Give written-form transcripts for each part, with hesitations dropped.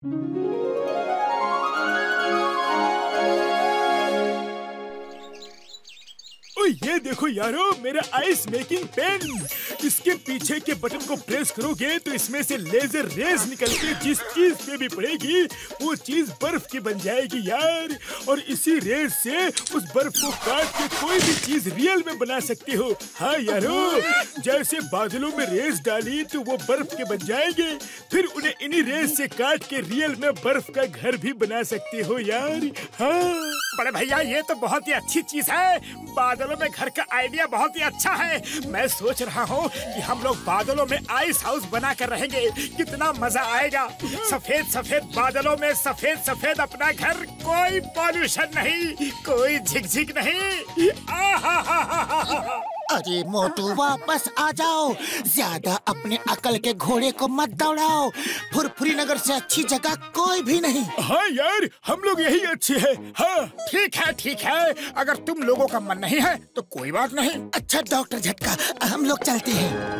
ओ ये देखो यारो, मेरा आइस मेकिंग पेन। इसके पीछे के बटन को प्रेस करोगे तो इसमें से लेजर रेज निकल के जिस चीज पे भी पड़ेगी वो चीज बर्फ की बन जाएगी यार। और इसी रेज से उस बर्फ को काट के कोई भी चीज रियल में बना सकते हो। हाँ यारो, जैसे बादलों में रेज डाली तो वो बर्फ के बन जाएंगे, फिर उन्हें इन्हीं रेज से काट के रियल में बर्फ का घर भी बना सकते हो यार। हाँ बड़े भैया, ये तो बहुत ही अच्छी चीज है। बादलों में घर का आइडिया बहुत ही अच्छा है। मैं सोच रहा हूँ कि हम लोग बादलों में आइस हाउस बना कर रहेंगे, कितना मजा आएगा। सफेद सफेद बादलों में सफेद सफेद अपना घर, कोई पॉल्यूशन नहीं, कोई झिकझिक नहीं। अरे मोटू, वापस आ जाओ। ज्यादा अपने अकल के घोड़े को मत दौड़ाओ। फुरफुरी नगर से अच्छी जगह कोई भी नहीं। हाँ यार, हम लोग यही अच्छे हैं। हाँ ठीक है ठीक है, अगर तुम लोगों का मन नहीं है तो कोई बात नहीं। अच्छा डॉक्टर झटका, हम लोग चलते हैं।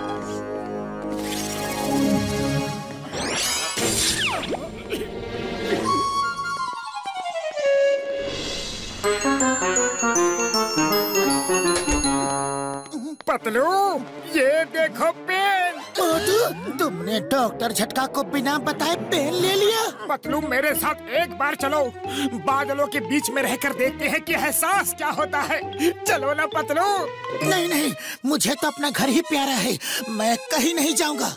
पतलू, ये देखो पेन। मोटू, तुमने डॉक्टर झटका को बिना बताए पेन ले लिया? पतलू, मेरे साथ एक बार चलो। बादलों के बीच में रहकर देखते हैं कि एहसास क्या होता है। चलो ना पतलू। नहीं नहीं, मुझे तो अपना घर ही प्यारा है, मैं कहीं नहीं जाऊंगा।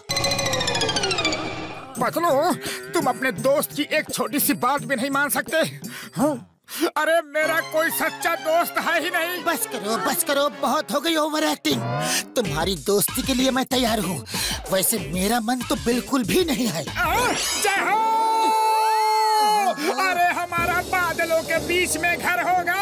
पतलू, तुम अपने दोस्त की एक छोटी सी बात भी नहीं मान सकते? हाँ? अरे मेरा कोई सच्चा दोस्त है ही नहीं। बस करो, बहुत हो गई ओवर एक्टिंग। तुम्हारी दोस्ती के लिए मैं तैयार हूँ, वैसे मेरा मन तो बिल्कुल भी नहीं है। जय हो! अरे हमारा बादलों के बीच में घर होगा।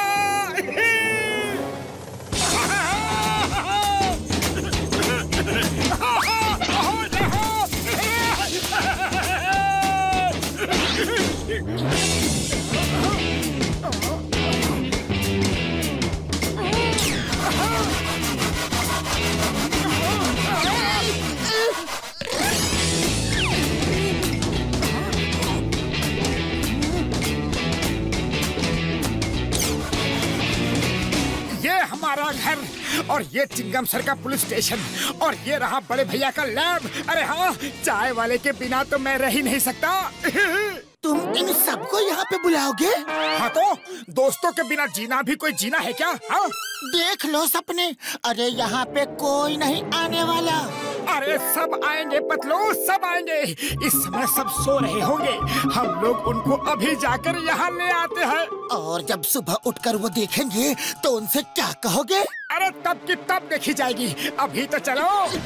हमारा घर, और ये चिंगम सर का पुलिस स्टेशन, और ये रहा बड़े भैया का लैब। अरे हाँ, चाय वाले के बिना तो मैं रह ही नहीं सकता। तुम इन सबको यहाँ पे बुलाओगे? हाँ तो दोस्तों के बिना जीना भी कोई जीना है क्या? हाँ देख लो सपने, अरे यहाँ पे कोई नहीं आने वाला। अरे सब आएंगे पतलू, सब आएंगे। इस समय सब सो रहे होंगे, हम लोग उनको अभी जाकर यहाँ ले आते हैं। और जब सुबह उठकर वो देखेंगे तो उनसे क्या कहोगे? अरे तब की तब देखी जाएगी, अभी तो चलो।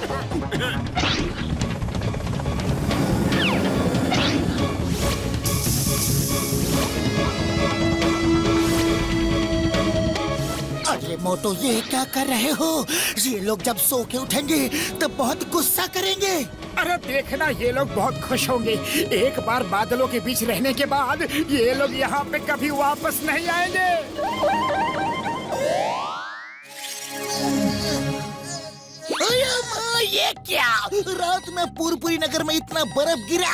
अरे मोटू, ये क्या कर रहे हो? ये लोग जब सो के उठेंगे तो बहुत गुस्सा करेंगे। अरे देखना, ये लोग बहुत खुश होंगे। एक बार बादलों के बीच रहने के बाद ये लोग यहाँ पे कभी वापस नहीं आएंगे। ये क्या? रात में फुरफुरी नगर में इतना बर्फ गिरा।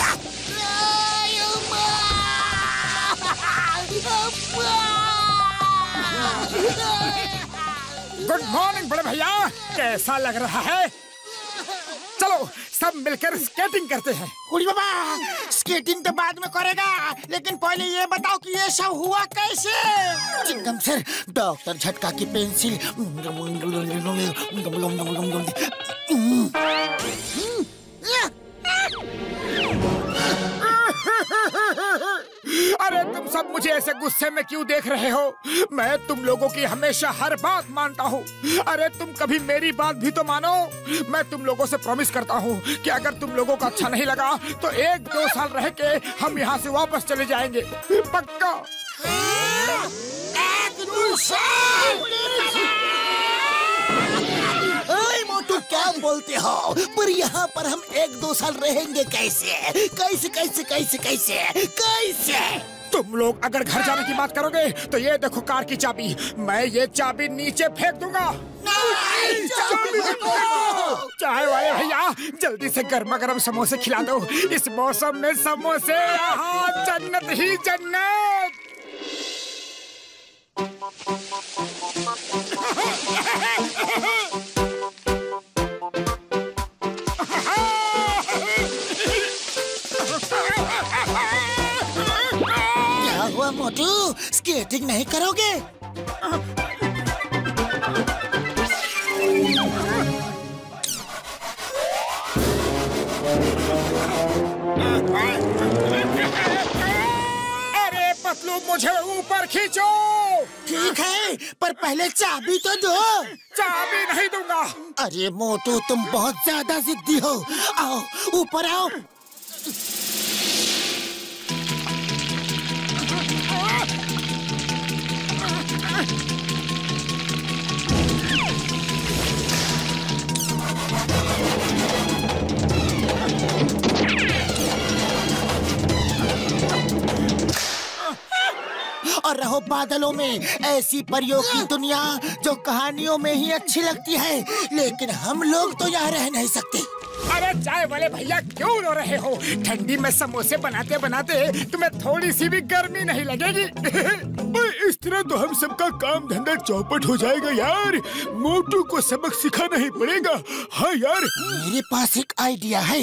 गुड मॉर्निंग बड़े भैया, कैसा लग रहा है? चलो सब मिलकर स्केटिंग करते हैं। कुड़ी बाबा, स्केटिंग तो बाद में करेगा, लेकिन पहले ये बताओ कि ये सब हुआ कैसे? चिंगम सर, डॉक्टर झटका की पेंसिल। अरे तुम सब मुझे ऐसे गुस्से में क्यों देख रहे हो? मैं तुम लोगों की हमेशा हर बात मानता हूँ। अरे तुम कभी मेरी बात भी तो मानो। मैं तुम लोगों से प्रॉमिस करता हूँ कि अगर तुम लोगों को अच्छा नहीं लगा तो 1-2 साल रह के हम यहाँ से वापस चले जाएंगे, पक्का। मोटू, क्या बोलते हो? पर यहाँ पर हम 1-2 साल रहेंगे कैसे? कैसे कैसे कैसे कैसे कैसे? तुम लोग अगर घर जाने की बात करोगे तो ये देखो कार की चाबी, मैं ये चाबी नीचे फेंक दूंगा। चाय वाले भैया जल्दी से गर्मा गर्म समोसे खिला दो, इस मौसम में समोसे यहाँ जन्नत ही जन्नत। क्या हुआ मोटू, स्केटिंग नहीं करोगे? अरे पतलू मुझे ऊपर खींचो। ठीक है, पर पहले चाबी तो दो। चाबी नहीं दूंगा। अरे मोटू तुम बहुत ज्यादा जिद्दी हो, आओ ऊपर आओ। और रहो बादलों में, ऐसी परियों की दुनिया जो कहानियों में ही अच्छी लगती है, लेकिन हम लोग तो यहाँ रह नहीं सकते। अरे चाय वाले भैया क्यों रो रहे हो? ठंडी में समोसे बनाते बनाते तुम्हें थोड़ी सी भी गर्मी नहीं लगेगी? इस तरह तो हम सबका काम धंधा चौपट हो जाएगा यार। मोटू को सबक सिखाना ही पड़ेगा। हाँ यार, मेरे पास एक आइडिया है।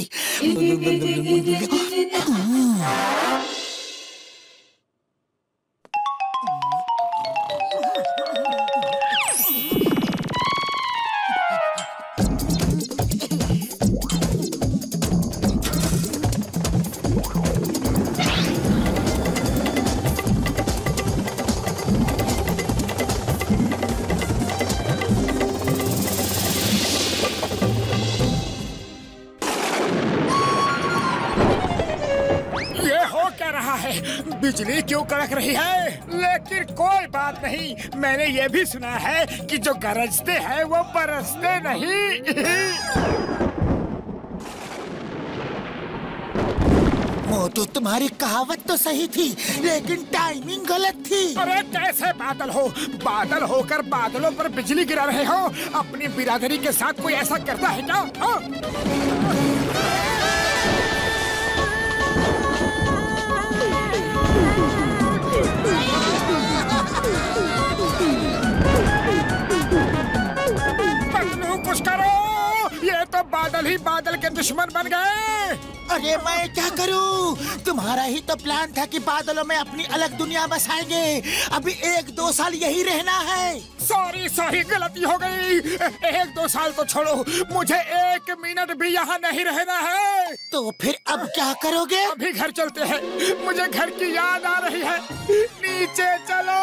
बिजली क्यों कड़क रही है? लेकिन कोई बात नहीं, मैंने ये भी सुना है कि जो गरजते हैं वो बरसते नहीं। मोटू तुम्हारी कहावत तो सही थी, लेकिन टाइमिंग गलत थी। अरे कैसे बादल हो? बादल होकर बादलों पर बिजली गिरा रहे हो? अपनी बिरादरी के साथ कोई ऐसा करता है क्या? कुछ करो, ये तो बादल ही बादल के दुश्मन बन गए। अरे मैं क्या करूं? तुम्हारा ही तो प्लान था कि बादलों में अपनी अलग दुनिया बसाएंगे। अभी 1-2 साल यही रहना है। सॉरी गलती हो गई। 1-2 साल तो छोड़ो, मुझे 1 मिनट भी यहाँ नहीं रहना है। तो फिर अब क्या करोगे? अभी घर चलते हैं, मुझे घर की याद आ रही है। नीचे चलो।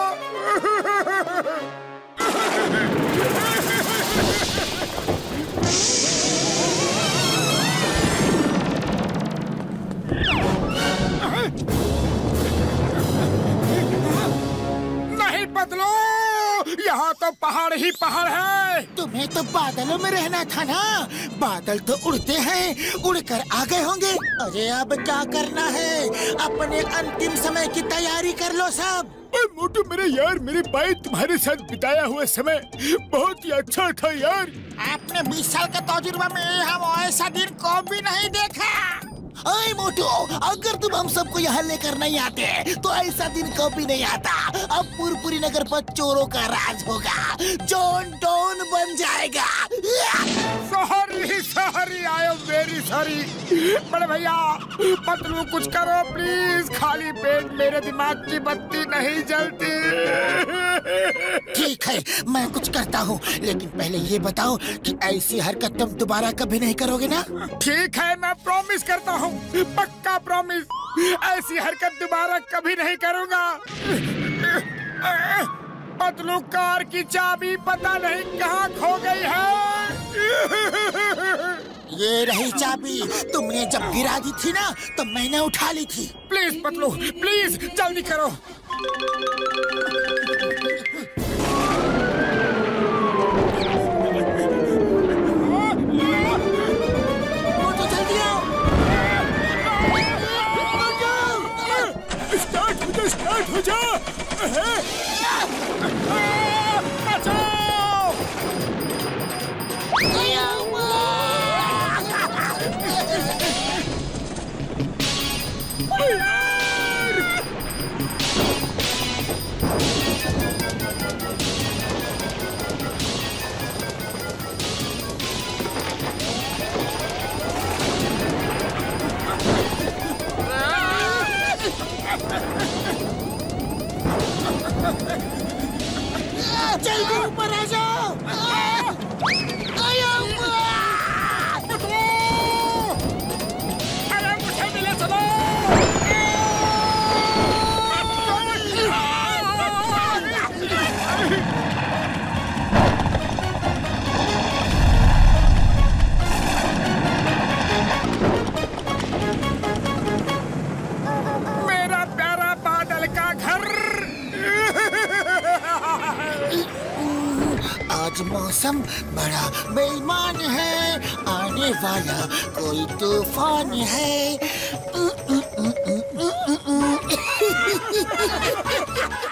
नहीं बदलो, यहाँ तो पहाड़ ही पहाड़ है। तुम्हें तो बादलों में रहना था ना। बादल तो उड़ते हैं, उड़कर आ गए होंगे। अरे अब क्या करना है? अपने अंतिम समय की तैयारी कर लो सब। मोटू मेरे यार, मेरे भाई तुम्हारे साथ बिताया हुआ समय बहुत ही अच्छा था यार। आपने 20 साल का तजुर्बा में हम ऐसा दिन कभी नहीं देखा। अरे मोटू, अगर तुम हम सबको यहाँ लेकर नहीं आते तो ऐसा दिन कभी नहीं आता। अब पुरपुरी नगर पर चोरों का राज होगा, जॉन डॉन बन जाएगा। Sorry, I am very sorry. बड़े भैया पतलू कुछ करो प्लीज, खाली पेट मेरे दिमाग की बत्ती नहीं जलती। ठीक है, मैं कुछ करता हूँ, लेकिन पहले ये बताओ कि ऐसी हरकत तुम दोबारा कभी नहीं करोगे ना? ठीक है, मैं प्रॉमिस करता हूँ, पक्का प्रॉमिस। ऐसी हरकत दोबारा कभी नहीं करूँगा। पतलू कार की चाबी पता नहीं कहाँ खो गई है। ये रही चाबी, तुमने जब गिरा दी थी ना तो मैंने उठा ली थी। प्लीज पतलू प्लीज जल्दी करो। स्टार्ट जल्दी ऊपर आ जाओ। अरे मुझे मिले चलो। मेरा प्यारा बादल का घर। आज मौसम बड़ा बेईमान है, आने वाला कोई तूफान है।